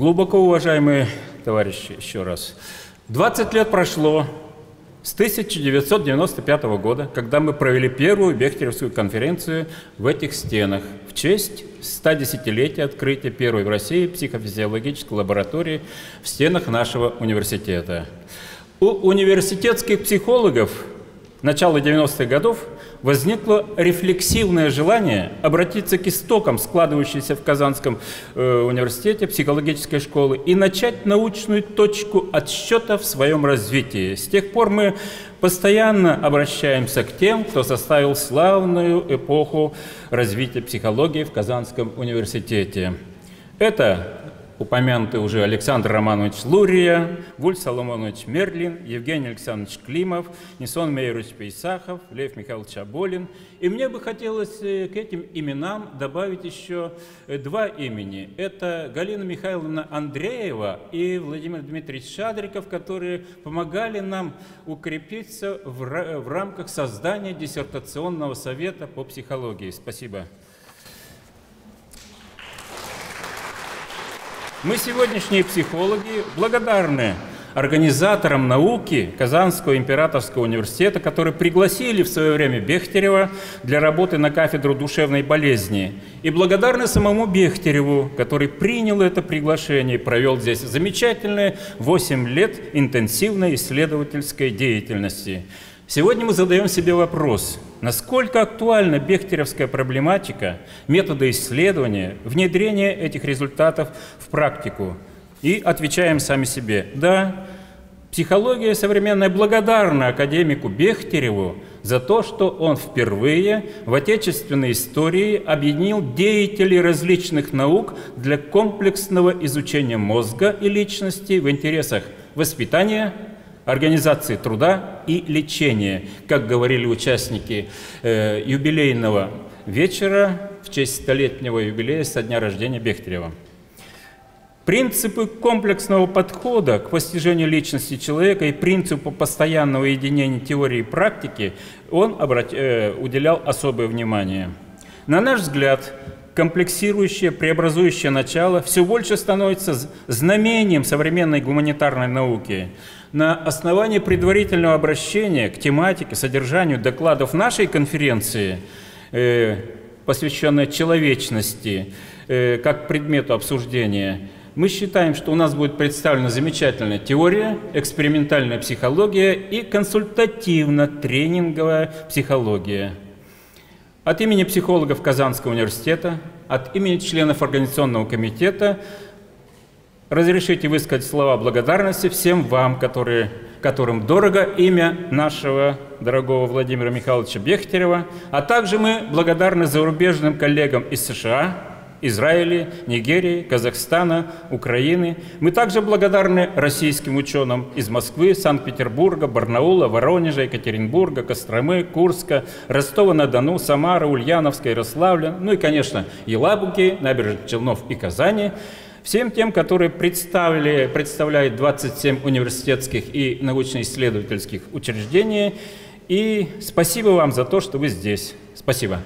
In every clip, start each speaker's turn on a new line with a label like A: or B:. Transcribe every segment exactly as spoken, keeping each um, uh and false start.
A: Глубоко уважаемые товарищи, еще раз. двадцать лет прошло с тысяча девятьсот девяносто пятого года, когда мы провели первую Бехтеревскую конференцию в этих стенах в честь стодесятилетия открытия первой в России психофизиологической лаборатории в стенах нашего университета. У университетских психологов начала девяностых годов возникло рефлексивное желание обратиться к истокам, складывающейся в Казанском э, университете психологической школы, и начать научную точку отсчета в своем развитии. С тех пор мы постоянно обращаемся к тем, кто составил славную эпоху развития психологии в Казанском университете. Это упомянутый уже Александр Романович Лурия, Вульф Соломонович Мерлин, Евгений Александрович Климов, Нисон Мейрович Пейсахов, Лев Михайлович Аболин. И мне бы хотелось к этим именам добавить еще два имени. Это Галина Михайловна Андреева и Владимир Дмитриевич Шадриков, которые помогали нам укрепиться в, в рамках создания диссертационного совета по психологии. Спасибо. Мы, сегодняшние психологи, благодарны организаторам науки Казанского императорского университета, которые пригласили в свое время Бехтерева для работы на кафедру душевной болезни. И благодарны самому Бехтереву, который принял это приглашение и провел здесь замечательные восемь лет интенсивной исследовательской деятельности. Сегодня мы задаем себе вопрос, насколько актуальна бехтеревская проблематика, методы исследования, внедрения этих результатов в практику. И отвечаем сами себе: да, психология современная благодарна академику Бехтереву за то, что он впервые в отечественной истории объединил деятелей различных наук для комплексного изучения мозга и личности в интересах воспитания, организации труда и лечения, как говорили участники э, юбилейного вечера в честь столетнего юбилея со дня рождения Бехтерева. Принципы комплексного подхода к постижению личности человека и принципу постоянного единения теории и практики он обрат... э, уделял особое внимание. На наш взгляд, комплексирующее, преобразующее начало все больше становится знамением современной гуманитарной науки. На основании предварительного обращения к тематике, содержанию докладов нашей конференции, э, посвященной человечности, э, как предмету обсуждения, мы считаем, что у нас будет представлена замечательная теория, экспериментальная психология и консультативно-тренинговая психология. От имени психологов Казанского университета, от имени членов Организационного комитета разрешите высказать слова благодарности всем вам, которые, которым дорого имя нашего дорогого Владимира Михайловича Бехтерева, а также мы благодарны зарубежным коллегам из США, Израиля, Нигерии, Казахстана, Украины. Мы также благодарны российским ученым из Москвы, Санкт-Петербурга, Барнаула, Воронежа, Екатеринбурга, Костромы, Курска, Ростова-на-Дону, Самары, Ульяновска, Ярославля, ну и, конечно, Елабуги, Набережных Челнов и Казани. Всем тем, которые представили, представляют двадцать семь университетских и научно-исследовательских учреждений. И спасибо вам за то, что вы здесь. Спасибо.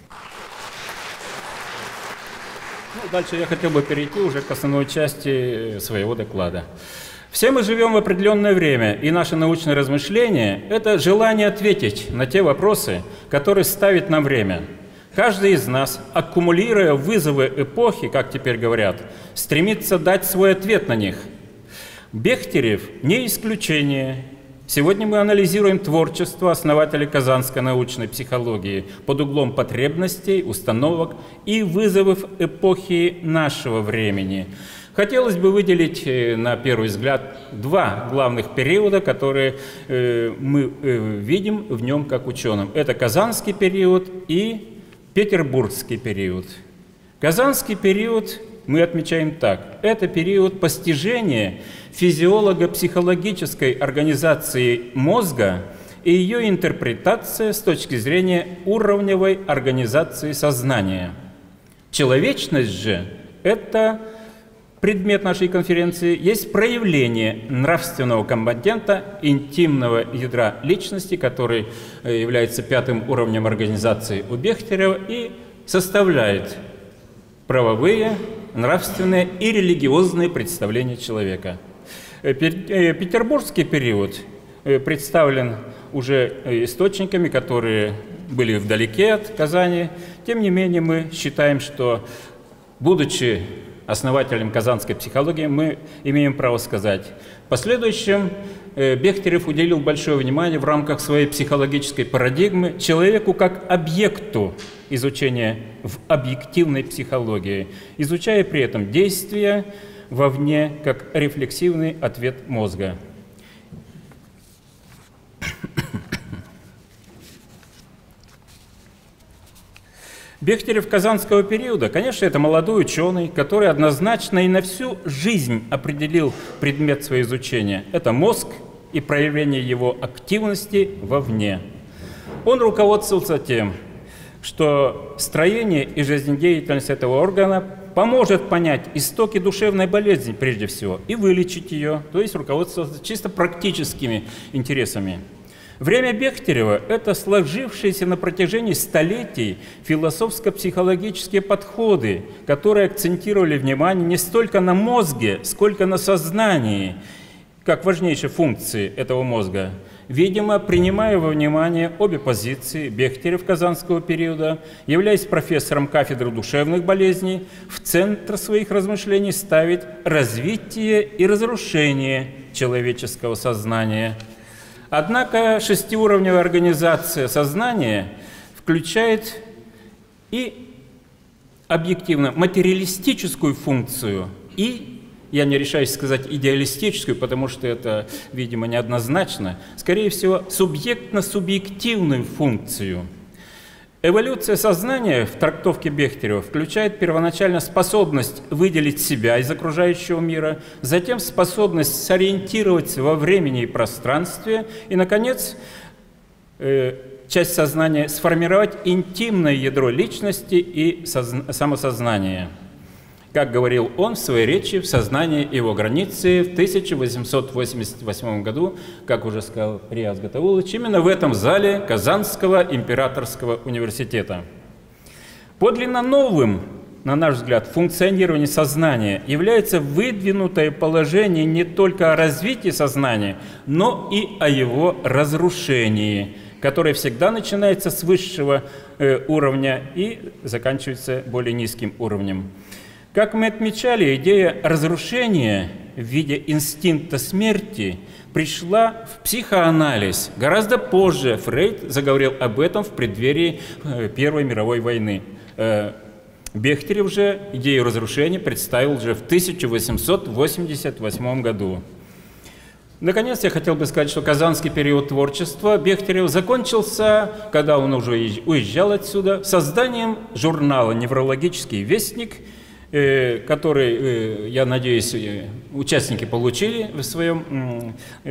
A: Ну, дальше я хотел бы перейти уже к основной части своего доклада. Все мы живем в определенное время, и наше научное размышление – это желание ответить на те вопросы, которые ставит нам время. Каждый из нас, аккумулируя вызовы эпохи, как теперь говорят, стремится дать свой ответ на них. Бехтерев не исключение. Сегодня мы анализируем творчество основателей казанской научной психологии под углом потребностей, установок и вызовов эпохи нашего времени. Хотелось бы выделить, на первый взгляд, два главных периода, которые э, мы э, видим в нем как ученым. Это казанский период и петербургский период. Казанский период мы отмечаем так. Это период постижения физиолого-психологической организации мозга и ее интерпретация с точки зрения уровневой организации сознания. Человечность же – это предмет нашей конференции, есть проявление нравственного компонента интимного ядра личности, который является пятым уровнем организации у Бехтерева и составляет правовые, нравственные и религиозные представления человека. Петербургский период представлен уже источниками, которые были вдалеке от Казани. Тем не менее, мы считаем, что, будучи основателем казанской психологии, мы имеем право сказать. В последующем Бехтерев уделил большое внимание в рамках своей психологической парадигмы человеку как объекту изучения в объективной психологии, изучая при этом действия вовне как рефлексивный ответ мозга. Бехтерев казанского периода, конечно, это молодой ученый, который однозначно и на всю жизнь определил предмет своего изучения. Это мозг и проявление его активности вовне. Он руководствовался тем, что строение и жизнедеятельность этого органа поможет понять истоки душевной болезни прежде всего и вылечить ее, то есть руководствовался чисто практическими интересами. Время Бехтерева – это сложившиеся на протяжении столетий философско-психологические подходы, которые акцентировали внимание не столько на мозге, сколько на сознании, как важнейшей функции этого мозга. Видимо, принимая во внимание обе позиции, Бехтерев казанского периода, являясь профессором кафедры душевных болезней, в центр своих размышлений ставит развитие и разрушение человеческого сознания. Однако шестиуровневая организация сознания включает и объективно материалистическую функцию, и, я не решаюсь сказать идеалистическую, потому что это, видимо, неоднозначно, скорее всего, субъектно-субъективную функцию. Эволюция сознания в трактовке Бехтерева включает первоначально способность выделить себя из окружающего мира, затем способность сориентироваться во времени и пространстве, и, наконец, э, часть сознания сформировать интимное ядро личности и самосознания. Как говорил он в своей речи в «Сознании и его границы» в тысяча восемьсот восемьдесят восьмом году, как уже сказал Рияз Гатаулович, именно в этом зале Казанского императорского университета. Подлинно новым, на наш взгляд, функционирование сознания является выдвинутое положение не только о развитии сознания, но и о его разрушении, которое всегда начинается с высшего э, уровня и заканчивается более низким уровнем. Как мы отмечали, идея разрушения в виде инстинкта смерти пришла в психоанализ. Гораздо позже Фрейд заговорил об этом в преддверии Первой мировой войны. Бехтерев же идею разрушения представил уже в тысяча восемьсот восемьдесят восьмом году. Наконец, я хотел бы сказать, что казанский период творчества Бехтерева закончился, когда он уже уезжал отсюда, созданием журнала «Неврологический вестник», который, я надеюсь, участники получили в, своем,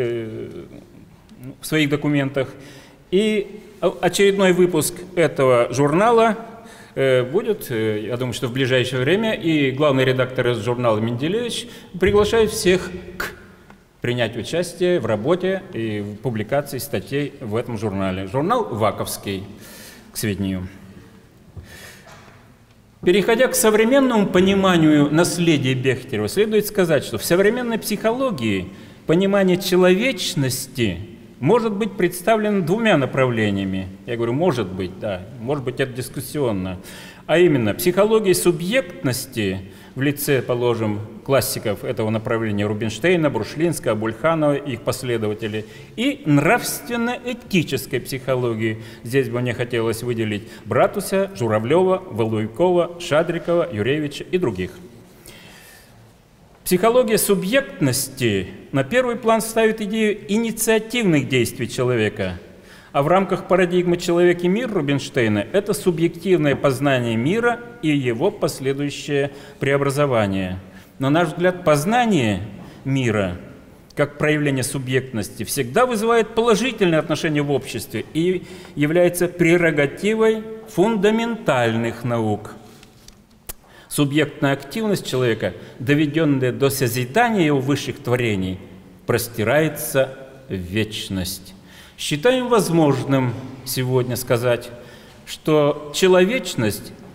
A: в своих документах. И очередной выпуск этого журнала будет, я думаю, что в ближайшее время, и главный редактор из журнала Менделеевич приглашает всех к принять участие в работе и в публикации статей в этом журнале. Журнал «Ваковский», к сведению. Переходя к современному пониманию наследия Бехтерева, следует сказать, что в современной психологии понимание человечности может быть представлено двумя направлениями. Я говорю, может быть, да, может быть, это дискуссионно. А именно, психология субъектности в лице, положим, классиков этого направления Рубинштейна, Брушлинского, Абульханова и их последователей, и нравственно-этической психологии. Здесь бы мне хотелось выделить Братуса, Журавлева, Валуйкова, Шадрикова, Юревича и других. Психология субъектности на первый план ставит идею инициативных действий человека, а в рамках парадигмы «Человек и мир» Рубинштейна это субъективное познание мира и его последующее преобразование. На наш взгляд, познание мира как проявление субъектности всегда вызывает положительное отношение в обществе и является прерогативой фундаментальных наук. Субъектная активность человека, доведенная до созидания его высших творений, простирается в вечность. Считаем возможным сегодня сказать, что человечность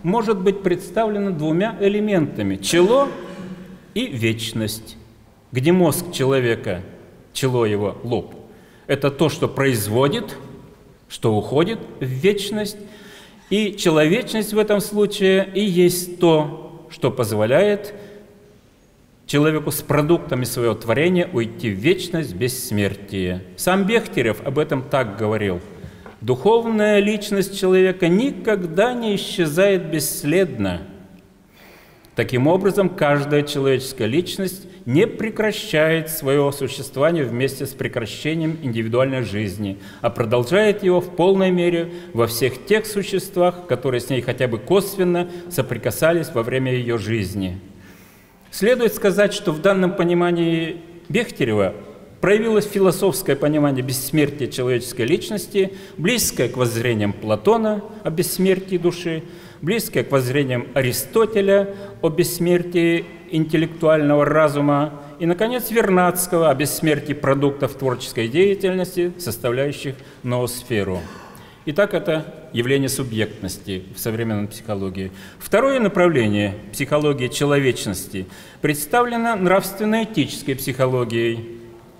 A: может быть представлено двумя элементами – чело и вечность, где мозг человека, чело его, лоб, это то, что производит, что уходит в вечность, и человечность в этом случае и есть то, что позволяет человеку с продуктами своего творения уйти в вечность бессмертия. Сам Бехтерев об этом так говорил. Духовная личность человека никогда не исчезает бесследно. Таким образом, каждая человеческая личность не прекращает своего существования вместе с прекращением индивидуальной жизни, а продолжает его в полной мере во всех тех существах, которые с ней хотя бы косвенно соприкасались во время ее жизни. Следует сказать, что в данном понимании Бехтерева проявилось философское понимание бессмертия человеческой личности, близкое к воззрениям Платона о бессмертии души, близкое к воззрениям Аристотеля о бессмертии интеллектуального разума и, наконец, Вернадского о бессмертии продуктов творческой деятельности, составляющих ноосферу. Итак, это явление субъектности в современной психологии. Второе направление психологии человечности представлено нравственно-этической психологией,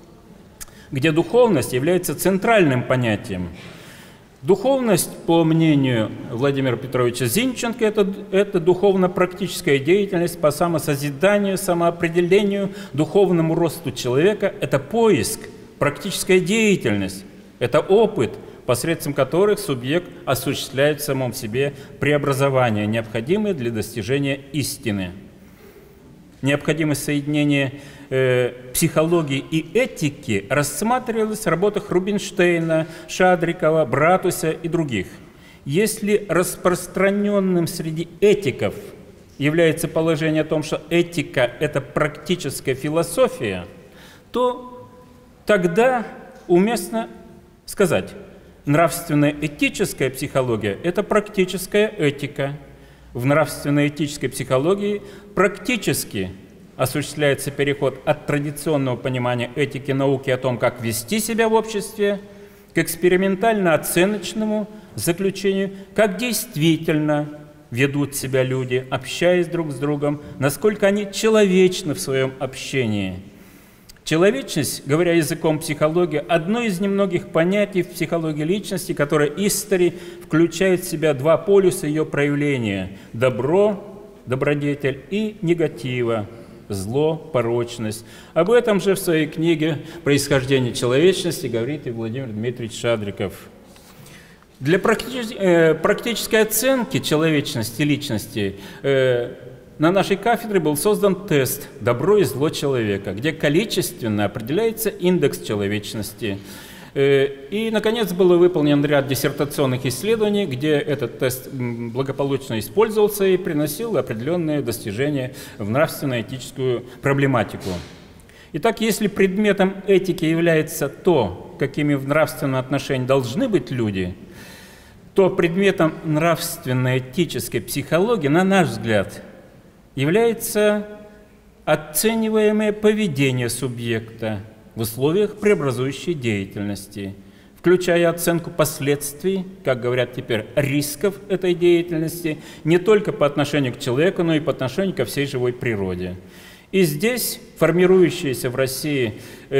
A: где духовность является центральным понятием. Духовность, по мнению Владимира Петровича Зинченко, это, это духовно-практическая деятельность по самосозиданию, самоопределению, духовному росту человека. Это поиск, практическая деятельность, это опыт, посредством которых субъект осуществляет в самом себе преобразования, необходимые для достижения истины. Необходимость соединения э, психологии и этики рассматривалась в работах Рубинштейна, Шадрикова, Братуса и других. Если распространенным среди этиков является положение о том, что этика – это практическая философия, то тогда уместно сказать, нравственно-этическая психология – это практическая этика. В нравственно-этической психологии практически осуществляется переход от традиционного понимания этики науки о том, как вести себя в обществе, к экспериментально-оценочному заключению, как действительно ведут себя люди, общаясь друг с другом, насколько они человечны в своем общении. Человечность, говоря языком психологии, одно из немногих понятий в психологии личности, которое истори включает в себя два полюса ее проявления – добро, добродетель и негатива, зло, порочность. Об этом же в своей книге «Происхождение человечности» говорит и Владимир Дмитриевич Шадриков. Для практи- э, практической оценки человечности личности э, на нашей кафедре был создан тест «Добро и зло человека», где количественно определяется индекс человечности. И, наконец, был выполнен ряд диссертационных исследований, где этот тест благополучно использовался и приносил определенные достижения в нравственно-этическую проблематику. Итак, если предметом этики является то, какими в нравственном отношении должны быть люди, то предметом нравственно-этической психологии, на наш взгляд, является оцениваемое поведение субъекта в условиях преобразующей деятельности, включая оценку последствий, как говорят теперь, рисков этой деятельности, не только по отношению к человеку, но и по отношению ко всей живой природе. И здесь формирующаяся в России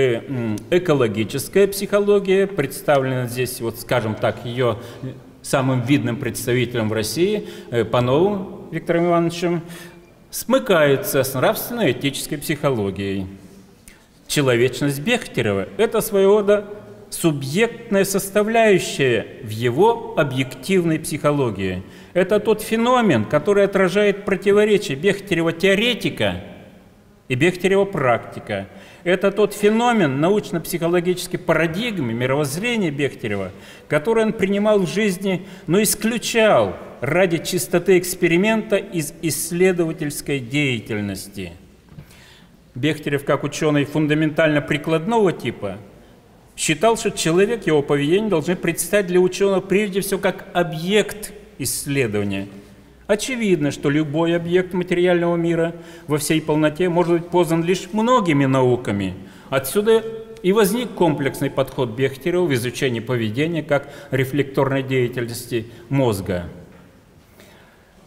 A: экологическая психология, представлена здесь, вот скажем так, ее самым видным представителем в России, Пановым Виктором Ивановичем, смыкается с нравственно-этической психологией. Человечность Бехтерева – это своего рода субъектная составляющая в его объективной психологии. Это тот феномен, который отражает противоречие Бехтерева-теоретика и Бехтерева-практика. Это тот феномен научно-психологической парадигмы, мировоззрения Бехтерева, который он принимал в жизни, но исключал ради чистоты эксперимента из исследовательской деятельности. Бехтерев, как ученый фундаментально-прикладного типа, считал, что человек, его поведение должны предстать для ученого прежде всего как объект исследования. Очевидно, что любой объект материального мира во всей полноте может быть познан лишь многими науками. Отсюда и возник комплексный подход Бехтерева в изучении поведения как рефлекторной деятельности мозга.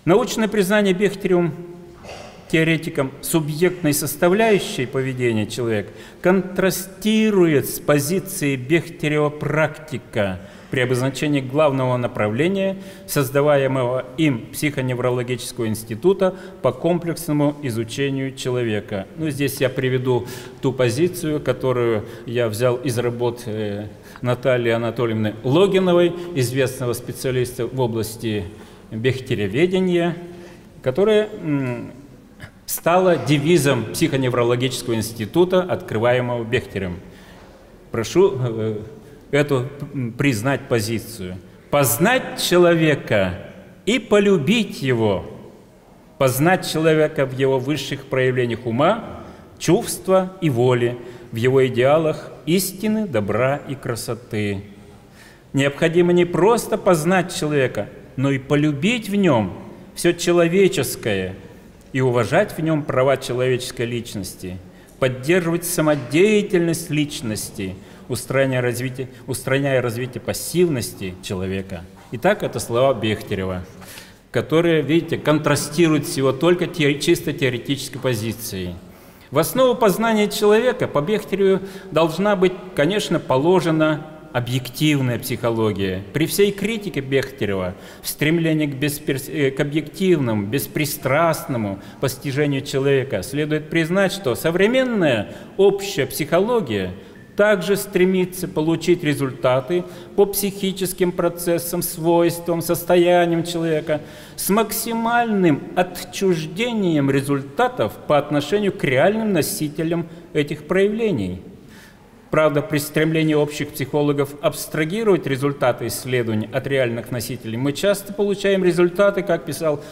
A: Научное признание Бехтеревым теоретиком субъектной составляющей поведения человека контрастирует с позицией Бехтерева практика при обозначении главного направления создаваемого им психоневрологического института по комплексному изучению человека. Ну, здесь я приведу ту позицию, которую я взял из работ э, Натальи Анатольевны Логиновой, известного специалиста в области бехтереведения, которая м, стала девизом психоневрологического института, открываемого Бехтеревым. Прошу э, эту признать позицию. Познать человека и полюбить его. Познать человека в его высших проявлениях ума, чувства и воли, в его идеалах истины, добра и красоты. Необходимо не просто познать человека, но и полюбить в нем все человеческое и уважать в нем права человеческой личности, поддерживать самодеятельность личности, устраняя развитие, устраняя развитие пассивности человека. Итак, это слова Бехтерева, которые, видите, контрастируют всего только те, чисто теоретической позицией. В основу познания человека по Бехтереву должна быть, конечно, положена объективная психология. При всей критике Бехтерева в стремлении к, бесперс... к объективному, беспристрастному постижению человека следует признать, что современная общая психология также стремится получить результаты по психическим процессам, свойствам, состояниям человека с максимальным отчуждением результатов по отношению к реальным носителям этих проявлений. Правда, при стремлении общих психологов абстрагировать результаты исследований от реальных носителей мы часто получаем результаты, как писал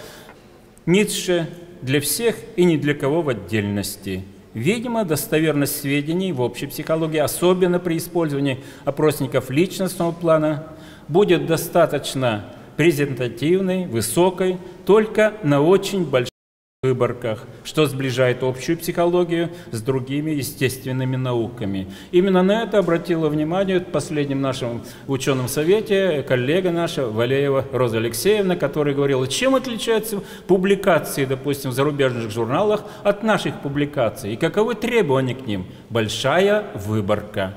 A: Ницше, для всех и ни для кого в отдельности. Видимо, достоверность сведений в общей психологии, особенно при использовании опросников личностного плана, будет достаточно презентативной, высокой, только на очень больших выборках, что сближает общую психологию с другими естественными науками. Именно на это обратила внимание в последнем нашем ученом совете коллега наша Валеева Роза Алексеевна, которая говорила, чем отличаются публикации, допустим, в зарубежных журналах от наших публикаций и каковы требования к ним. Большая выборка.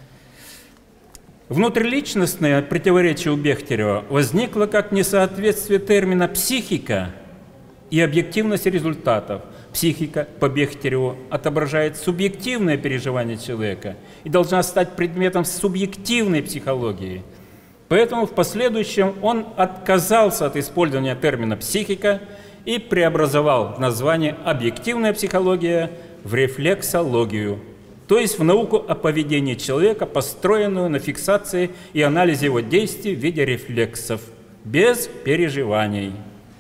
A: Внутриличностное противоречие у Бехтерева возникло как несоответствие термина «психика» и объективность результатов. Психика по Бехтереву отображает субъективное переживание человека и должна стать предметом субъективной психологии. Поэтому в последующем он отказался от использования термина «психика» и преобразовал в название «объективная психология» в рефлексологию, то есть в науку о поведении человека, построенную на фиксации и анализе его действий в виде рефлексов, без переживаний.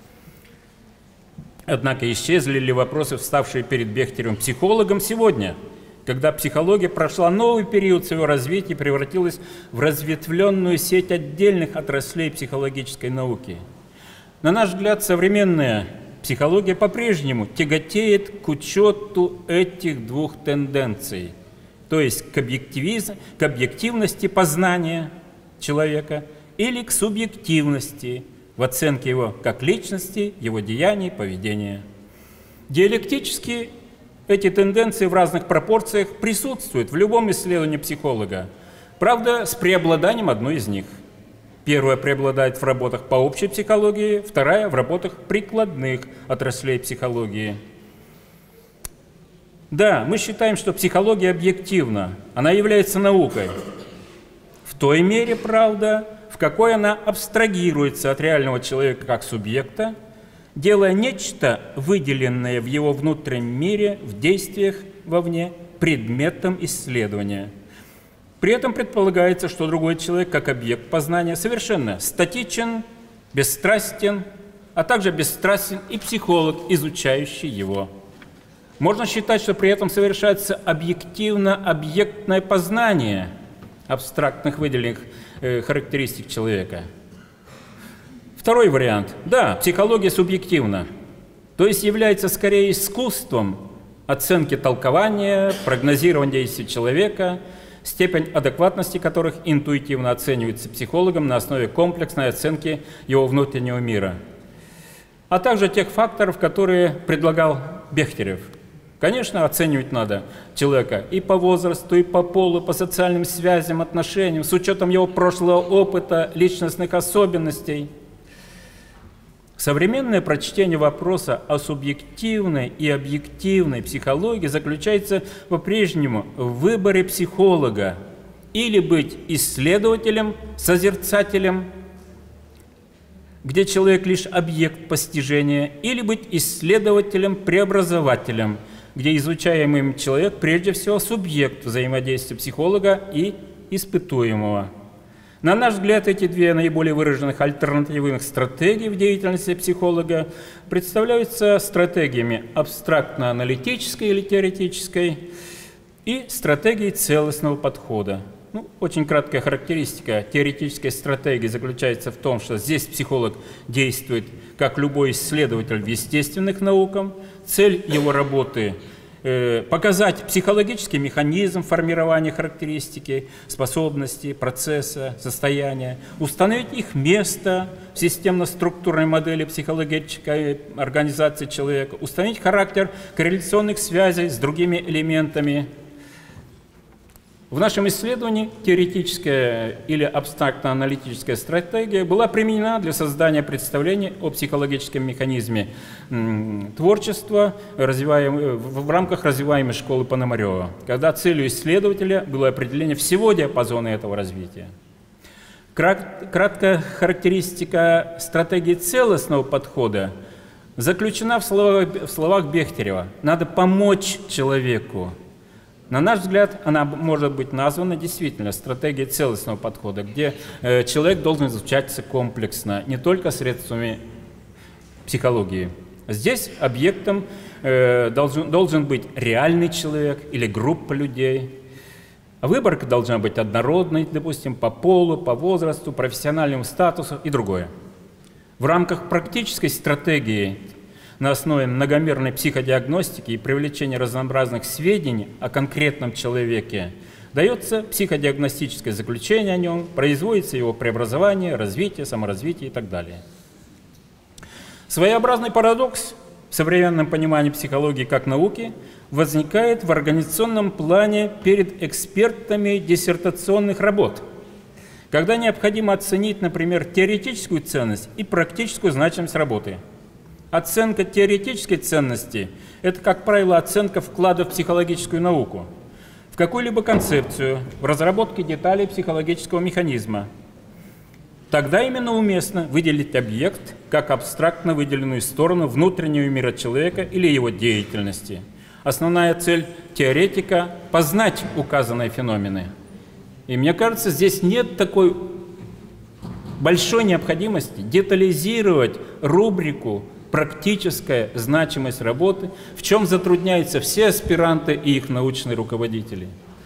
A: Однако исчезли ли вопросы, вставшие перед Бехтеревым психологом сегодня, когда психология прошла новый период своего развития и превратилась в разветвленную сеть отдельных отраслей психологической науки? На наш взгляд, современная психология по-прежнему тяготеет к учету этих двух тенденций, то есть к, объективиз... к объективности познания человека или к субъективности в оценке его как личности, его деяний, поведения. Диалектически эти тенденции в разных пропорциях присутствуют в любом исследовании психолога, правда, с преобладанием одной из них. Первая преобладает в работах по общей психологии, вторая в работах прикладных отраслей психологии. Да, мы считаем, что психология объективна, она является наукой. В той мере, правда, в какой она абстрагируется от реального человека как субъекта, делая нечто, выделенное в его внутреннем мире, в действиях вовне, предметом исследования. При этом предполагается, что другой человек, как объект познания, совершенно статичен, бесстрастен, а также бесстрастен и психолог, изучающий его. Можно считать, что при этом совершается объективно-объектное познание абстрактных выделенных э, характеристик человека. Второй вариант. Да, психология субъективна, то есть является скорее искусством оценки толкования, прогнозирования действий человека, степень адекватности которых интуитивно оценивается психологом на основе комплексной оценки его внутреннего мира. а также тех факторов, которые предлагал Бехтерев. Конечно, оценивать надо человека и по возрасту, и по полу, по социальным связям, отношениям, с учетом его прошлого опыта, личностных особенностей. Современное прочтение вопроса о субъективной и объективной психологии заключается по-прежнему в выборе психолога: или быть исследователем, созерцателем, где человек лишь объект постижения, или быть исследователем, преобразователем, где изучаемый им человек прежде всего субъект взаимодействия психолога и испытуемого. На наш взгляд, эти две наиболее выраженных альтернативных стратегии в деятельности психолога представляются стратегиями абстрактно-аналитической или теоретической и стратегией целостного подхода. Ну, очень краткая характеристика теоретической стратегии заключается в том, что здесь психолог действует как любой исследователь в естественных науках. Цель его работы – показать психологический механизм формирования характеристики, способностей, процесса, состояния, установить их место в системно-структурной модели психологической организации человека, установить характер корреляционных связей с другими элементами. В нашем исследовании теоретическая или абстрактно-аналитическая стратегия была применена для создания представления о психологическом механизме творчества в рамках развиваемой школы Пономарева, когда целью исследователя было определение всего диапазона этого развития. Краткая характеристика стратегии целостного подхода заключена в словах, в словах Бехтерева: «Надо помочь человеку». На наш взгляд, она может быть названа действительно стратегией целостного подхода, где э, человек должен изучаться комплексно, не только средствами психологии. Здесь объектом э, должен, должен быть реальный человек или группа людей. А выборка должна быть однородной, допустим, по полу, по возрасту, профессиональному статусу и другое. В рамках практической стратегии на основе многомерной психодиагностики и привлечения разнообразных сведений о конкретном человеке дается психодиагностическое заключение о нем, производится его преобразование, развитие, саморазвитие и так далее. Своеобразный парадокс в современном понимании психологии как науки возникает в организационном плане перед экспертами диссертационных работ, когда необходимо оценить, например, теоретическую ценность и практическую значимость работы. Оценка теоретической ценности – это, как правило, оценка вклада в психологическую науку, в какую-либо концепцию, в разработке деталей психологического механизма. Тогда именно уместно выделить объект как абстрактно выделенную сторону внутреннего мира человека или его деятельности. Основная цель теоретика – познать указанные феномены. И мне кажется, здесь нет такой большой необходимости детализировать рубрику «Практическая значимость работы», в чем затрудняются все аспиранты и их научные руководители.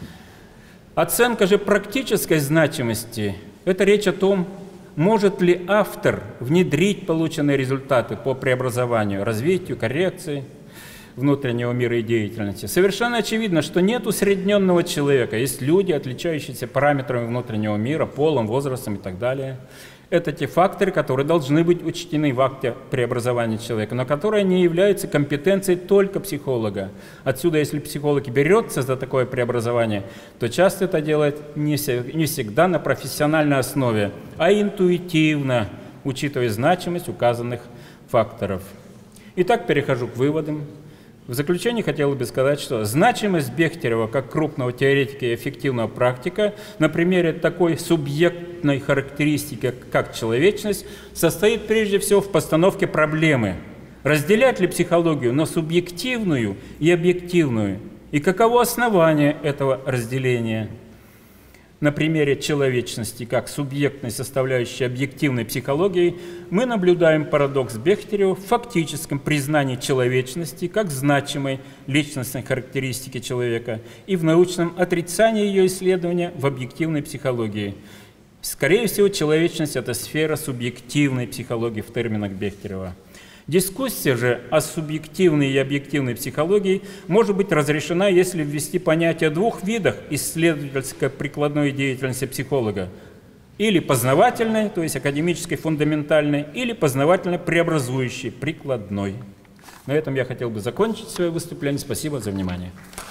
A: Оценка же практической значимости – это речь о том, может ли автор внедрить полученные результаты по преобразованию, развитию, коррекции внутреннего мира и деятельности. Совершенно очевидно, что нет усредненного человека, есть люди, отличающиеся параметрами внутреннего мира, полом, возрастом и так далее. Это те факторы, которые должны быть учтены в акте преобразования человека, но которые не являются компетенцией только психолога. Отсюда, если психолог берется за такое преобразование, то часто это делает не всегда на профессиональной основе, а интуитивно, учитывая значимость указанных факторов. Итак, перехожу к выводам. В заключение хотел бы сказать, что значимость Бехтерева как крупного теоретика и эффективного практика на примере такой субъектной характеристики, как человечность, состоит прежде всего в постановке проблемы. Разделять ли психологию на субъективную и объективную? И каково основание этого разделения? На примере человечности как субъектной составляющей объективной психологии мы наблюдаем парадокс Бехтерева в фактическом признании человечности как значимой личностной характеристики человека и в научном отрицании ее исследования в объективной психологии. Скорее всего, человечность – это сфера субъективной психологии в терминах Бехтерева. Дискуссия же о субъективной и объективной психологии может быть разрешена, если ввести понятие о двух видах исследовательско-прикладной деятельности психолога. Или познавательной, то есть академической, фундаментальной, или познавательно-преобразующей, прикладной. На этом я хотел бы закончить свое выступление. Спасибо за внимание.